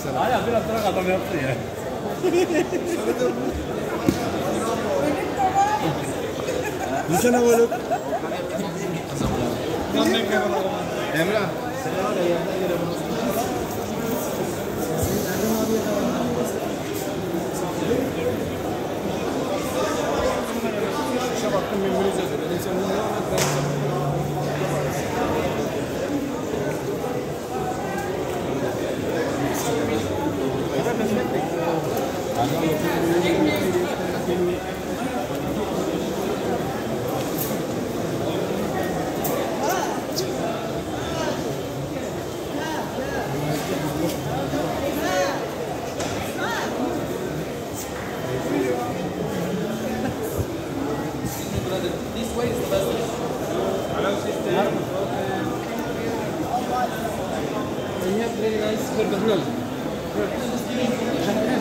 mesela. Hala biraz bırak adam yaptı ya. Lisene böyle. Emrah. Baktım birbirinize söyledin. Sen bunu ne anlat? This way is the best. And you have very nice burger roll.